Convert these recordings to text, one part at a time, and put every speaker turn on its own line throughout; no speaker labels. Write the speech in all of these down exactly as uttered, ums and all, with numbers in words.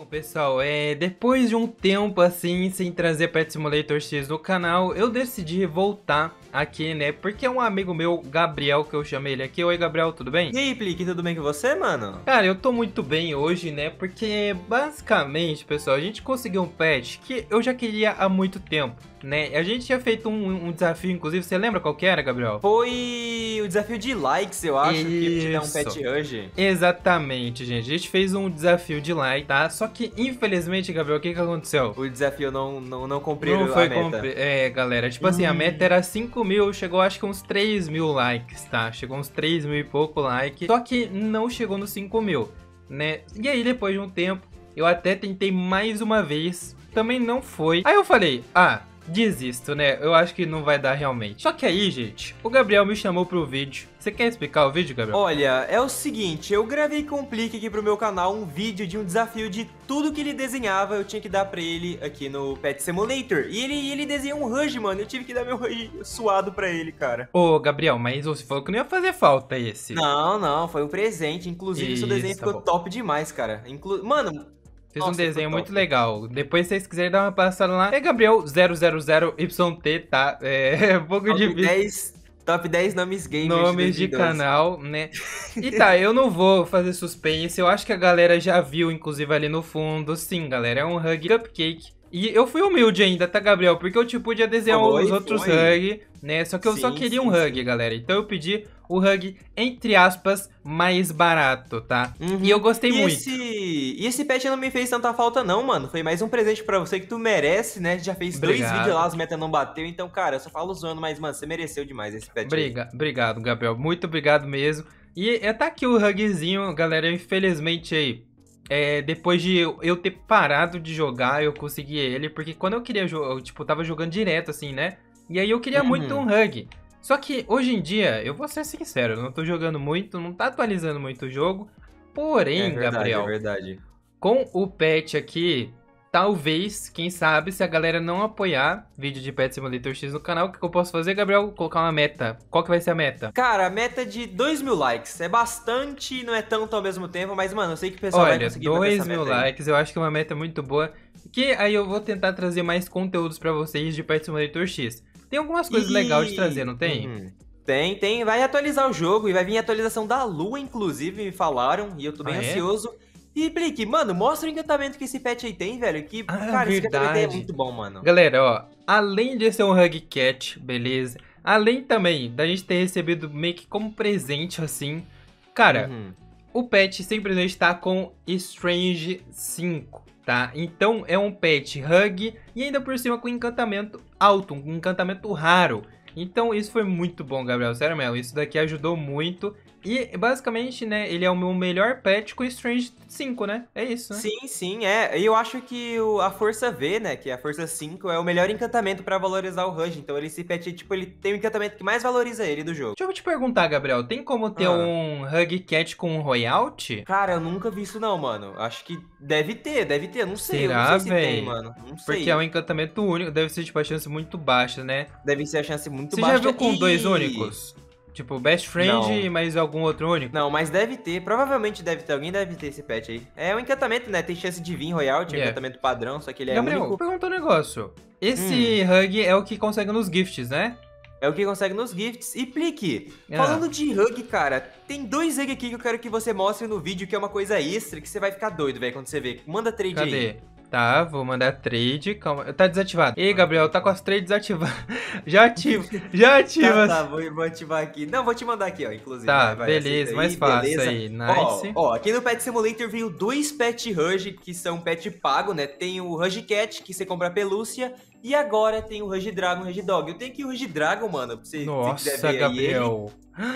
Bom, pessoal, é, depois de um tempo assim, sem trazer Pet Simulator X no canal, eu decidi voltar aqui, né? Porque é um amigo meu, Gabriel, que eu chamei ele aqui. Oi, Gabriel, tudo bem?
E aí, Plique, tudo bem com você, mano?
Cara, eu tô muito bem hoje, né? Porque, basicamente, pessoal, a gente conseguiu um pet que eu já queria há muito tempo, né? A gente tinha feito um, um desafio, inclusive, você lembra qual que era, Gabriel?
Foi o desafio de likes, eu acho, que ia te dar um
Isso.
pet hoje.
Exatamente, gente. A gente fez um desafio de like, tá? Só que, infelizmente, Gabriel, o que que aconteceu?
O desafio não, não, não cumpriu
Não foi
a meta.
cumpri- É, galera, tipo assim, a
Hum.
meta era cinco mil, chegou acho que uns três mil likes, tá? Chegou uns três mil e pouco likes, só que não chegou nos cinco mil, né? E aí, depois de um tempo, eu até tentei mais uma vez, também não foi. Aí eu falei, ah, desisto, né? Eu acho que não vai dar realmente. Só que aí, gente, o Gabriel me chamou pro vídeo. Você quer explicar o vídeo, Gabriel?
Olha, é o seguinte, eu gravei com o Plique aqui pro meu canal um vídeo de um desafio de tudo que ele desenhava, eu tinha que dar pra ele aqui no Pet Simulator. E ele, ele desenhou um Rush, mano, eu tive que dar meu Rush suado pra ele, cara.
Ô, Gabriel, mas você falou que não ia fazer falta esse.
Não, não, foi um presente, inclusive seu desenho
Isso, tá
ficou
bom.
top demais, cara. Inclu... Mano...
Fez um
Nossa,
desenho
ficou
muito
top.
legal. Depois, se vocês quiserem dar uma passada lá, é Gabriel zero zero zero Y T, tá? É um pouco
Top
difícil.
dez, top dez nomes gamers
Nomes de
dois mil e doze.
canal, né? E tá, eu não vou fazer suspense. Eu acho que a galera já viu, inclusive, ali no fundo. Sim, galera, é um Hug Cupcake. E eu fui humilde ainda, tá, Gabriel? Porque eu, tipo, podia desenhar
Foi,
os outros
foi.
Hug, né? Só que eu só
Sim,
queria
sim,
um Hug,
sim.
galera. Então eu pedi o Hug, entre aspas, mais barato, tá?
Uhum.
E eu gostei
e
muito.
Esse... E esse pet não me fez tanta falta não, mano. Foi mais um presente pra você que tu merece, né? Já fez dois
Obrigado.
vídeos lá, as metas não bateu. Então, cara, eu só falo zoando, mas, mano, você mereceu demais esse pet aí.
Briga, obrigado, Gabriel. Muito obrigado mesmo. E é, tá aqui o Hugzinho, galera. Infelizmente aí, é, depois de eu, eu ter parado de jogar, eu consegui ele. Porque quando eu queria jogar, eu tipo, tava jogando direto assim, né? E aí eu queria
Uhum.
muito um Hug. Só que hoje em dia, eu vou ser sincero, eu não tô jogando muito, não tá atualizando muito o jogo. Porém,
É verdade,
Gabriel,
é verdade.
com o pet aqui, talvez, quem sabe, se a galera não apoiar vídeo de Pet Simulator X no canal, o que eu posso fazer, Gabriel? Colocar uma meta. Qual que vai ser a meta?
Cara, a meta de dois mil likes. É bastante, não é tanto ao mesmo tempo, mas, mano, eu sei que o pessoal vai
Olha,
conseguir bater
dois
essa
mil
meta aí.
likes, eu acho que é uma meta muito boa. Que aí eu vou tentar trazer mais conteúdos pra vocês de Pet Simulator X. Tem algumas coisas
E-
legais de trazer, não tem?
Uhum. Tem, tem. Vai atualizar o jogo e vai vir a atualização da Lua, inclusive, me falaram. E eu tô bem
Ah, é?
ansioso. E, Plique, mano, mostra o encantamento que esse pet aí tem, velho. Que,
Ah,
cara, esse encantamento aí é
verdade.
muito bom, mano.
Galera, ó, além de ser um Hug Cat, beleza? Além também da gente ter recebido meio que como presente, assim. Cara,
Uhum.
o pet simplesmente tá com Strange cinco, tá? Então é um pet Hug e ainda por cima com encantamento alto, um encantamento raro. Então isso foi muito bom, Gabriel, sério mesmo, isso daqui ajudou muito. E basicamente, né, ele é o meu melhor pet com Strange cinco, né? É isso, né?
Sim, sim, é. E eu acho que o- a Força V, né, que é a Força cinco, é o melhor encantamento pra valorizar o Rush. Então, ele, esse pet, tipo, ele tem o encantamento que mais valoriza ele do jogo.
Deixa eu te perguntar, Gabriel, tem como ter
Ah.
um Hug Cat com um Royalt?
Cara, eu nunca vi isso não, mano. Acho que deve ter, deve ter. Não sei, eu
Será,
não sei se tem,
véi?
mano. Não sei.
Porque é um encantamento único, deve ser tipo a chance muito baixa, né?
Deve ser a chance muito
Você
baixa.
já viu com
E-
dois únicos? Tipo, Best Friend
Não.
e mais algum outro único?
Não, mas deve ter. Provavelmente deve ter. Alguém deve ter esse pet aí. É um encantamento, né? Tem chance de vir Royal, tinha
Yeah.
encantamento padrão, só que ele é
Gabriel,
único.
pergunta um negócio. Esse Hug é o que consegue nos gifts, né?
É o que consegue nos gifts. E Plique,
Ah.
falando de hug, cara, tem dois hug aqui que eu quero que você mostre no vídeo, que é uma coisa extra, que você vai ficar doido, velho, quando você ver. Manda trade aí.
Cadê? Tá, vou mandar trade. Calma. Tá desativado. Ei, Gabriel, tá com as trades desativadas. Já ativa. Já ativa.
Tá, tá, vou, vou ativar aqui. Não, vou te mandar aqui, ó, inclusive.
Tá,
vai, vai,
beleza,
aceita
mais fácil aí, nice.
Ó, ó, aqui no Pet Simulator veio dois Pet Rush, que são pet pago, né? Tem o Rush Cat, que você compra pelúcia, e agora tem o Rush Dragon, Rush Dog. Eu tenho aqui o Rush Dragon, mano, pra você, se você quiser
Nossa,
ver
Gabriel.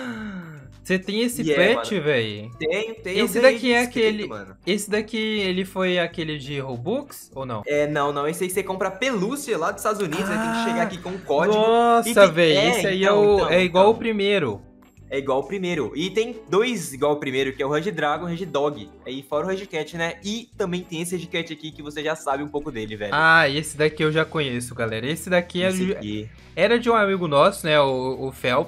Você tem esse
E é,
pet, véi?
aí. Tenho, tenho.
Esse
eu ganhei
daqui é
de inscrito,
aquele.
mano.
Esse daqui, ele foi aquele de Robux ou não?
É, não, não. Esse aí você compra pelúcia lá dos Estados Unidos, aí tem que chegar aqui com um código.
Nossa,
E tem-
velho,
é,
esse aí é,
então,
o,
então,
é igual
então.
o primeiro.
É igual o primeiro. E tem dois igual o primeiro, que é o Rush Dragon e o Rush Dog. Aí fora o Rush Cat, né? E também tem esse Rush Cat aqui que você já sabe um pouco dele, velho.
Ah, esse daqui eu já conheço, galera. Esse daqui é
Esse
de-
aqui.
era de um amigo nosso, né? O, o Phelps.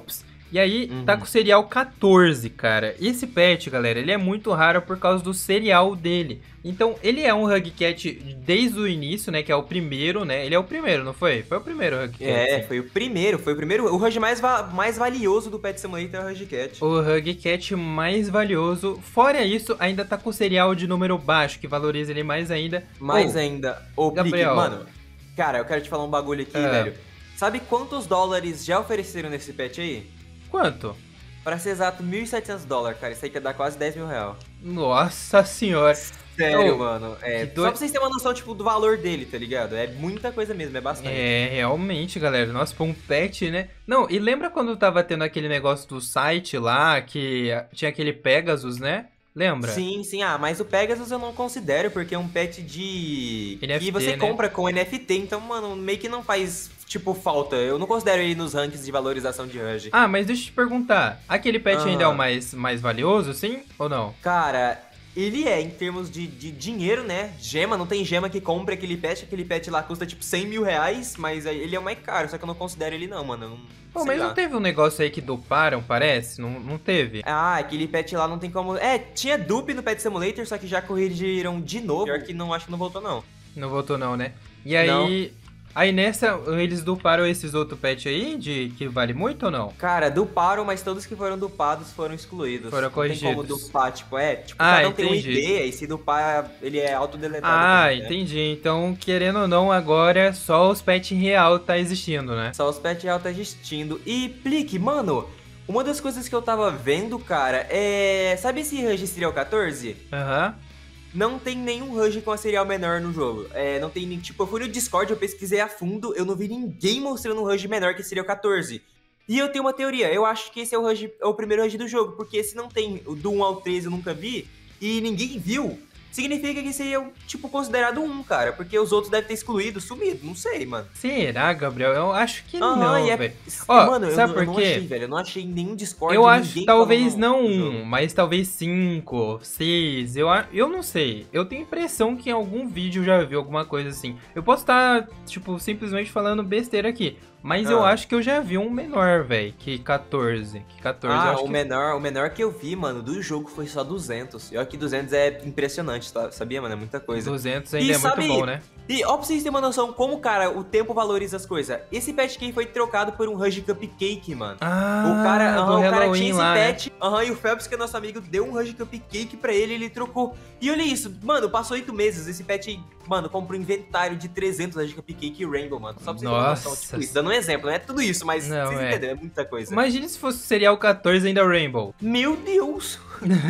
E aí,
Uhum.
tá com o serial quatorze, cara. E esse pet, galera, ele é muito raro por causa do serial dele. Então, ele é um Hug Cat desde o início, né? Que é o primeiro, né? Ele é o primeiro, não foi? Foi o primeiro Hug Cat.
É,
sim.
foi o primeiro, foi o primeiro. O Hug mais, va mais valioso do Pet Simulator é o Hug Cat.
O Hug Cat mais valioso. Fora isso, ainda tá com o serial de número baixo, que valoriza ele mais ainda.
Mais
Oh,
ainda, ô, Plique,
Gabriel.
mano, cara, eu quero te falar um bagulho aqui,
Ah.
velho. Sabe quantos dólares já ofereceram nesse pet aí?
Quanto?
Pra ser exato, mil e setecentos dólares, cara. Isso aí quer dar quase dez mil reais.
Nossa senhora.
Sério,
Oh,
mano. É,
que
só
doi-
pra vocês terem uma noção, tipo, do valor dele, tá ligado? É muita coisa mesmo, é bastante.
É, realmente, galera. Nossa, pra um pet, né? Não, e lembra quando tava tendo aquele negócio do site lá, que tinha aquele Pegasus, né? Lembra?
Sim, sim. Ah, mas o Pegasus eu não considero, porque é um pet de...
N F T,
que você
né?
compra com N F T, então, mano, meio que não faz, tipo, falta. Eu não considero ele nos rankings de valorização de Hug.
Ah, mas deixa eu te perguntar. Aquele pet ainda é o
Ah.
mais, mais valioso, sim? Ou não?
Cara, ele é, em termos de, de dinheiro, né? Gema, não tem gema que compre aquele pet. Aquele pet lá custa, tipo, cem mil reais, mas aí ele é o mais caro, só que eu não considero ele não, mano. Eu não,
Pô,
sei
mas
lá.
não teve um negócio aí que doparam, parece? Não, não teve?
Ah, aquele pet lá não tem como... É, tinha dupe no Pet Simulator, só que já corrigiram de novo. Pior que não, acho que não voltou, não.
Não voltou não, né? E aí... Aí nessa, eles duparam esses outros pets aí, de que vale muito ou não?
Cara, duparam, mas todos que foram dupados foram excluídos.
Foram
Não tem como
corrigidos.
dupar, tipo, é, tipo,
Ah,
cada um tem um
entendi.
I P, e se dupar, ele é autodeletado.
Ah,
também, né?
entendi. Então, querendo ou não, agora só os pets real tá existindo, né?
Só os pet real tá existindo. E, Plique, mano, uma das coisas que eu tava vendo, cara, é... Sabe esse Rush Serial quatorze?
Aham.
Não tem nenhum Rush com a serial menor no jogo. É, não tem nem... Tipo, eu fui no Discord, eu pesquisei a fundo, eu não vi ninguém mostrando um Rush menor que serial quatorze. E eu tenho uma teoria, eu acho que esse é o, Rush, é o primeiro Rush do jogo, porque se não tem o do um ao treze eu nunca vi, e ninguém viu, significa que seria, tipo, considerado um, cara, porque os outros devem ter excluído, sumido, não sei, mano.
Será, Gabriel? Eu acho que
Aham,
não,
e é-
velho.
e,
Ó,
mano, eu,
sabe
não-
por
eu não
quê?
achei, velho, eu não achei em nenhum Discord,
Eu acho
ninguém
talvez
falando
não
no
um,
jogo.
mas talvez cinco, seis. Eu, a- eu não sei. Eu tenho impressão que em algum vídeo eu já vi alguma coisa assim. Eu posso estar, tipo, simplesmente falando besteira aqui. Mas eu
Ah.
acho que eu já vi um menor, velho, que quatorze. Que quatorze, eu
Ah,
acho
o
que...
menor, o menor que eu vi, mano, do jogo foi só duzentos. E olha que duzentos é impressionante, tá? Sabia, mano? É muita coisa.
duzentos ainda
E
é
sabe-
muito bom, né?
E ó, pra vocês terem uma noção como, cara, o tempo valoriza as coisas. Esse pet key foi trocado por um Rush Cupcake, mano.
Ah,
o cara,
do
aham, o cara
Halloween
tinha esse
lá, né?
pet, aham, e o Phelps, que é nosso amigo, deu um Rush Cupcake pra ele, ele trocou. E olha isso, mano, passou oito meses, esse pet, mano, comprou um inventário de trezentos Rush Cupcake e Rainbow, mano. Só pra vocês terem uma noção,
Nossa.
tipo isso. Dando um exemplo, não é tudo isso, mas
Não,
vocês
é.
entenderam, é muita coisa.
Imagina se fosse o serial quatorze ainda Rainbow.
Meu Deus!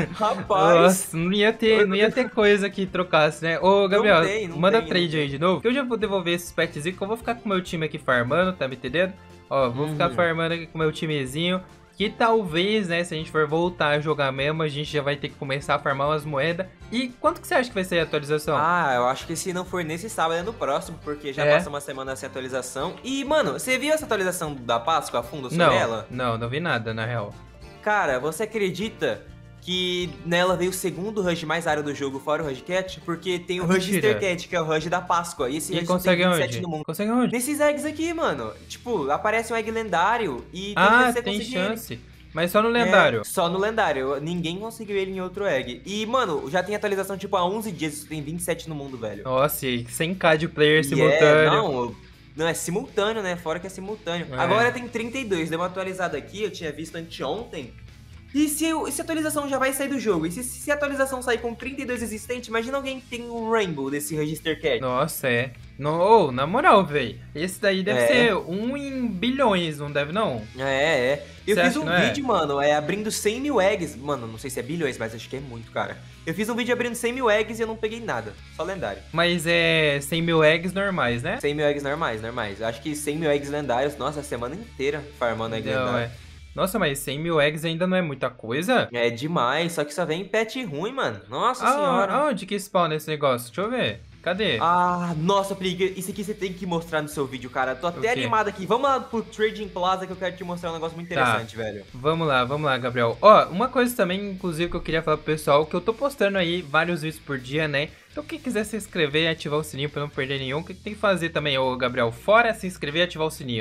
Rapaz!
Nossa, não ia ter, não ia ter coisa que trocasse, né? Ô, Gabriel,
tem, não
manda
tem,
trade
não
aí de novo, que eu já vou devolver esses pets que eu vou ficar com o meu time aqui farmando, tá me entendendo? Ó, vou ficar
Uhum.
farmando aqui com o meu timezinho, que talvez, né, se a gente for voltar a jogar mesmo, a gente já vai ter que começar a farmar umas moedas. E quanto que você acha que vai ser a atualização?
Ah, eu acho que se não for nesse sábado é no próximo, porque já
É?
passa uma semana sem atualização. E, mano, você viu essa atualização da Páscoa a fundo sobre
não,
ela?
não, não vi nada, na real.
Cara, você acredita que nela veio o segundo Rush mais raro do jogo, fora o Rush Cat? Porque tem o
Ah,
Rush
mentira.
Star Cat, que é o Rush da Páscoa. E esse
E
Rush só
consegue
tem vinte e sete
onde?
no mundo.
Consegue onde?
Nesses eggs aqui, mano. Tipo, aparece um egg lendário e tem
Ah,
que você
tem
conseguir ele.
chance. Mas só no lendário.
É, só no lendário. Ninguém conseguiu ele em outro egg. E, mano, já tem atualização tipo há onze dias, tem vinte e sete no mundo, velho.
Nossa, e cem k de player
E
simultâneo.
É, não, não, é simultâneo, né? Fora que é simultâneo.
É.
Agora tem trinta e dois, deu uma atualizada aqui, eu tinha visto anteontem. E se, eu- se a atualização já vai sair do jogo? E se, se a atualização sair com trinta e dois existente, imagina alguém que tem um Rainbow desse Register Cat.
Nossa, é. No, oh, na moral, velho. Esse daí deve
É.
ser um em bilhões, não deve não?
É, é. Eu
Você
fiz
acha
um
que não é?
vídeo, mano, é abrindo cem mil eggs. Mano, não sei se é bilhões, mas acho que é muito, cara. Eu fiz um vídeo abrindo cem mil eggs e eu não peguei nada. Só lendário.
Mas é cem mil eggs normais, né?
cem mil eggs normais, normais. Eu acho que cem mil eggs lendários, nossa, a semana inteira farmando egg
Não,
lendário.
é. Nossa, mas cem mil eggs ainda não é muita coisa?
É demais, só que só vem pet ruim, mano. Nossa
Ah,
senhora.
aonde que spawna esse negócio? Deixa eu ver. Cadê?
Ah, nossa, Plique, isso aqui você tem que mostrar no seu vídeo, cara. Tô até
O quê?
animado aqui. Vamos lá pro Trading Plaza que eu quero te mostrar um negócio muito
Tá.
interessante, velho.
Vamos lá, vamos lá, Gabriel. Ó, uma coisa também, inclusive, que eu queria falar pro pessoal, que eu tô postando aí vários vídeos por dia, né? Então quem quiser se inscrever e ativar o sininho pra não perder nenhum, o que tem que fazer também, ô Gabriel? Fora se inscrever e ativar o sininho.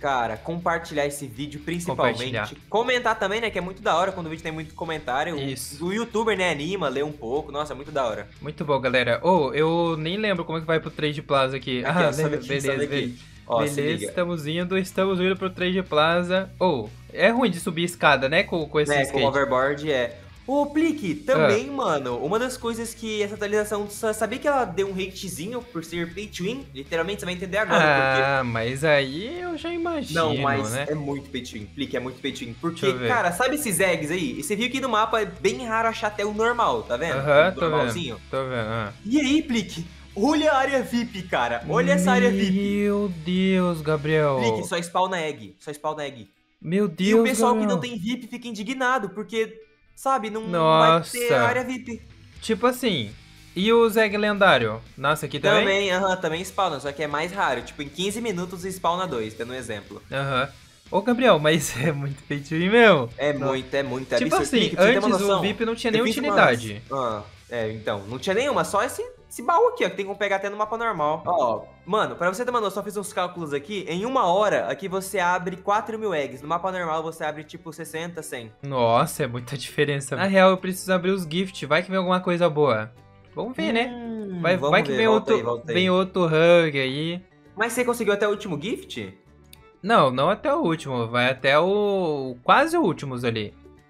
cara, compartilhar esse vídeo principalmente. Comentar também, né, que é muito da hora quando o vídeo tem muito comentário.
Isso.
O, o youtuber, né, anima, lê um pouco. Nossa, é muito da hora.
Muito bom, galera. Ô, oh, eu nem lembro como é que vai pro Trade Plaza aqui.
aqui
ah,
ó,
lembra,
aqui,
beleza, beleza.
Ó,
beleza, estamos indo, estamos indo pro Trade Plaza. Ou, oh, é ruim de subir escada, né, com, com esse
é,
skate.
com overboard, é. Ô, Plique, também, ah. mano, uma das coisas que essa atualização, sabia que ela deu um hatezinho por ser pay to win? Literalmente, você vai entender agora.
Ah,
porque...
mas aí eu já imagino,
Não, mas
né?
é muito pay to win, Plique, é muito pay to win. Porque, cara, sabe esses eggs aí? E você viu que no mapa é bem raro achar até o normal, tá vendo?
Aham, uh-huh,
o
tô
normalzinho.
vendo, tô vendo. Ah.
E aí, Plique? Olha a área V I P, cara. Olha essa área V I P.
Meu Deus, Gabriel.
Plique, só spawna egg, só spawna egg.
Meu Deus,
E o pessoal
Gabriel.
que não tem V I P fica indignado, porque... Sabe, não
Nossa.
vai ter área V I P.
Tipo assim, e o Zeg lendário? Nossa, aqui também?
Também, aham, uh-huh, também spawna, só que é mais raro. Tipo, em quinze minutos spawna dois, dando um exemplo.
Aham. Uh-huh. Ô, Gabriel, mas é muito feito meu.
É não. muito, é muito, é
tipo
absurdo.
assim,
Pique,
antes o V I P não tinha nem utilidade.
Umas... Ah, é, então, não tinha nenhuma, só esse, esse baú aqui, ó, que tem como pegar até no mapa normal. Ó, mano, pra você ter uma noção, eu fiz uns cálculos aqui, em uma hora, aqui você abre quatro mil eggs, no mapa normal você abre tipo sessenta, cem.
Nossa, é muita diferença. Na real, eu preciso abrir os gift, vai que vem alguma coisa boa. Vamos ver, hum, né? Vai, vai que ver, vem, outro, aí, vem outro hug aí.
Mas você conseguiu até o último gift?
Não, não até o último, vai até o... quase o últimos ali.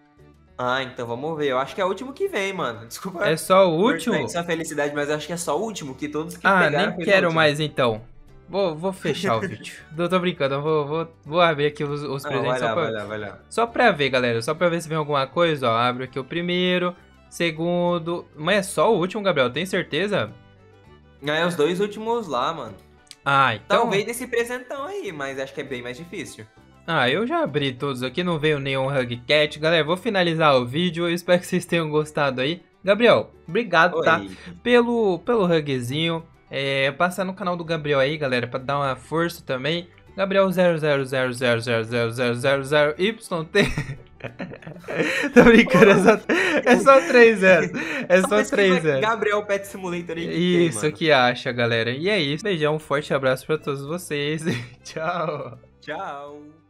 Ah, então vamos ver. Eu acho que é o último que vem, mano. Desculpa.
É só o último?
Essa felicidade, mas eu acho que é só o último, que todos que
ah,
pegaram...
Ah, nem quero mais então. Vou, vou fechar o vídeo. Não tô brincando, eu vou, vou, vou abrir aqui os, os
Não,
presentes.
vai lá,
só, pra,
vai lá, vai lá.
só pra ver, galera. Só pra ver se vem alguma coisa, ó. Abro aqui o primeiro, segundo... Mas é só o último, Gabriel, tem certeza?
É, os dois últimos lá, mano.
Ah, então...
Talvez desse presentão aí, mas acho que é bem mais difícil.
Ah, eu já abri todos aqui, não veio nenhum Hug Cat. Galera, vou finalizar o vídeo, eu espero que vocês tenham gostado aí. Gabriel, obrigado, Oi. tá? Pelo, pelo hugzinho. É, passar no canal do Gabriel aí, galera, pra dar uma força também. Gabriel zero zero zero zero zero zero zero zero zero Y T. Tô brincando, é só, é só três zeros. É só três zeros.
Gabriel Pet Simulator aí.
Isso que acha, galera. E é isso. Beijão, um forte abraço pra todos vocês. Tchau.
Tchau.